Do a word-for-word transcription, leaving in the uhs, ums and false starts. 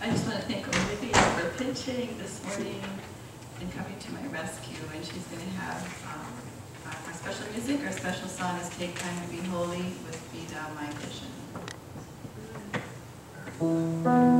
I just want to thank Olivia for pitching this morning and coming to my rescue. And she's going to have um, our special music. Our special song is Take Time to Be Holy with Be Thou My Vision.